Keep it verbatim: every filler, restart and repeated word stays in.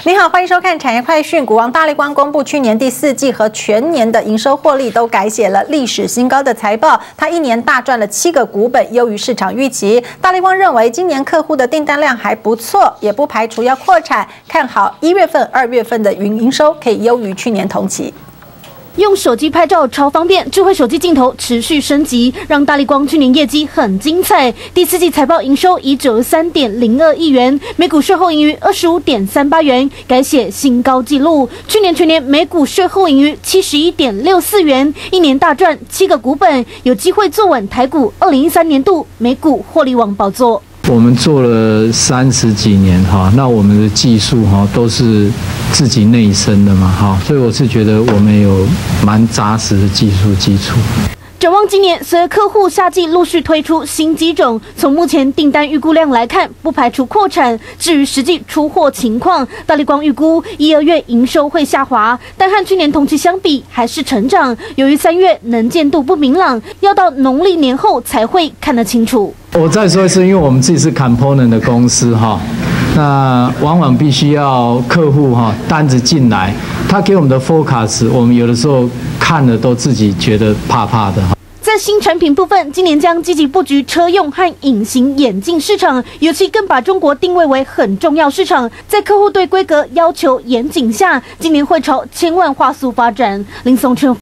你好，欢迎收看产业快讯。股王大立光公布去年第四季和全年的营收获利都改写了历史新高的财报，它一年大赚了七个股本，优于市场预期。大立光认为今年客户的订单量还不错，也不排除要扩产，看好一月份、二月份的云营收可以优于去年同期。 用手机拍照超方便，智慧手机镜头持续升级，让大立光去年业绩很精彩。第四季财报营收以九十三点零二亿元，每股税后盈余二十五点三八元，改写新高纪录。去年全年每股税后盈余七十一点六四元，一年大赚七个股本，有机会坐稳台股二零一三年度每股获利王宝座。 我们做了三十几年哈，那我们的技术哈都是自己内生的嘛哈，所以我是觉得我们有蛮扎实的技术基础。 展望今年，随着客户夏季陆续推出新机种，从目前订单预估量来看，不排除扩产。至于实际出货情况，大立光预估一、二月营收会下滑，但和去年同期相比还是成长。由于三月能见度不明朗，要到农历年后才会看得清楚。 我再说一次，因为我们自己是 component 的公司哈，那往往必须要客户哈单子进来，他给我们的 forecast， 我们有的时候看了都自己觉得怕怕的。 在新产品部分，今年将积极布局车用和隐形眼镜市场，尤其更把中国定位为很重要市场。在客户对规格要求严谨下，今年会朝千万画素发展。林松春。